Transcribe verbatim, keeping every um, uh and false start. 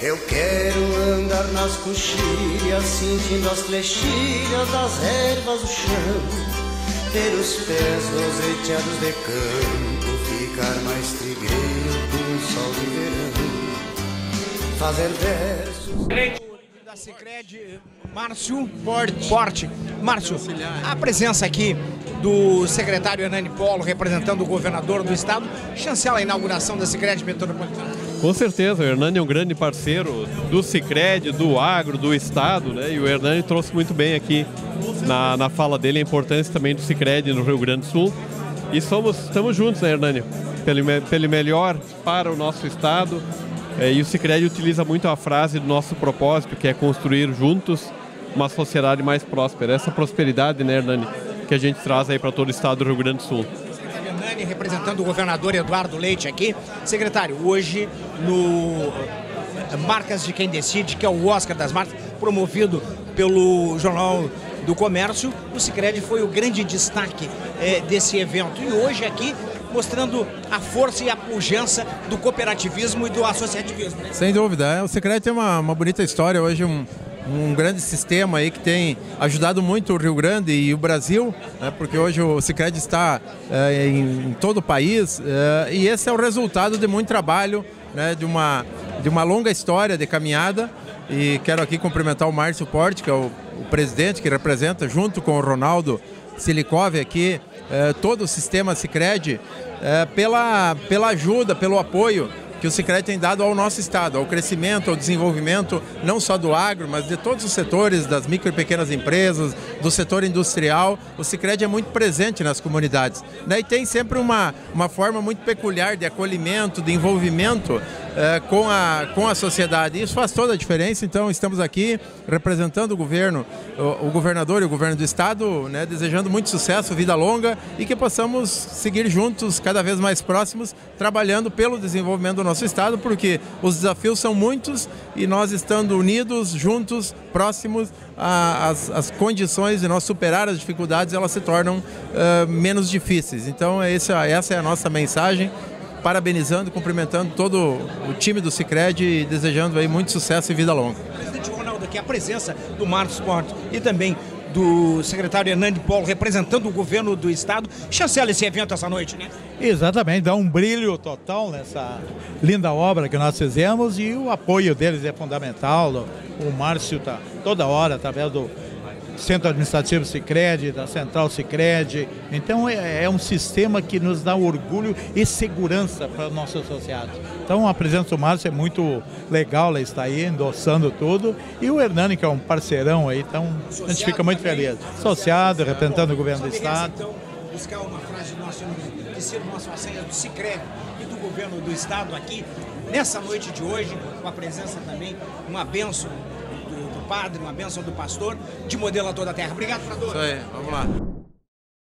Eu quero andar nas coxilhas, sentindo as flechilhas das ervas do chão, ter os pés roseteados de campo, ficar mais trigueiro com o sol de verão, fazer versos. Da Sicredi, Márcio Porte. Márcio, a presença aqui do secretário Hernani Polo, representando o governador do estado, chancela a inauguração da Sicredi Metropolitana. Com certeza, o Hernani é um grande parceiro do Sicredi, do agro, do estado, né? E o Hernani trouxe muito bem aqui na, na fala dele a importância também do Sicredi no Rio Grande do Sul. E somos, estamos juntos, né, Hernani? Pelo, pelo melhor para o nosso estado. É, e o Sicredi utiliza muito a frase do nosso propósito, que é construir juntos uma sociedade mais próspera. Essa prosperidade, né, Hernani, que a gente traz aí para todo o estado do Rio Grande do Sul. Secretário Hernani, representando o governador Eduardo Leite aqui. Secretário, hoje no Marcas de Quem Decide, que é o Oscar das Marcas, promovido pelo Jornal do Comércio, o Sicredi foi o grande destaque é, desse evento. E hoje aqui mostrando a força e a pujança do cooperativismo e do associativismo. Né? Sem dúvida, o Sicredi tem uma, uma bonita história, hoje um, um grande sistema aí que tem ajudado muito o Rio Grande e o Brasil, né, porque hoje o Sicredi está é, em, em todo o país é, e esse é o resultado de muito trabalho, né, de, uma, de uma longa história de caminhada. E quero aqui cumprimentar o Márcio Porte, que é o, o presidente que representa, junto com o Ronaldo Silikov aqui, eh, todo o sistema Sicredi, eh, pela, pela ajuda, pelo apoio que o Sicredi tem dado ao nosso estado, ao crescimento, ao desenvolvimento, não só do agro, mas de todos os setores, das micro e pequenas empresas, do setor industrial. O Sicredi é muito presente nas comunidades, né? E tem sempre uma, uma forma muito peculiar de acolhimento, de envolvimento eh, com, a, com a sociedade. Isso faz toda a diferença, então estamos aqui representando o governo, o, o governador e o governo do estado, né, desejando muito sucesso, vida longa e que possamos seguir juntos, cada vez mais próximos, trabalhando pelo desenvolvimento do nosso nosso estado, porque os desafios são muitos e nós estando unidos, juntos, próximos, a, as, as condições de nós superar as dificuldades, elas se tornam uh, menos difíceis. Então essa, essa é a nossa mensagem, parabenizando, cumprimentando todo o time do Sicredi e desejando aí muito sucesso e vida longa. Presidente Ronaldo, aqui a presença do Márcio Porte e também do secretário Hernani Polo, representando o governo do estado, chancela esse evento essa noite, né? Exatamente, dá um brilho total nessa linda obra que nós fizemos e o apoio deles é fundamental. O Márcio está toda hora, através do Centro Administrativo Sicredi, da Central Sicredi. Então é, é um sistema que nos dá orgulho e segurança para os nossos associados. Então a presença do Márcio é muito legal, ela está aí endossando tudo. E o Hernani, que é um parceirão aí, então associado, a gente fica muito feliz. Associado, representando o governo do estado. Então, buscar uma frase nossa que sirva uma façanha do Sicredi e do governo do estado aqui, nessa noite de hoje, com a presença também, uma bênção do padre, uma bênção do pastor, de modelo a toda a terra. Obrigado, Frador. Isso aí, vamos lá.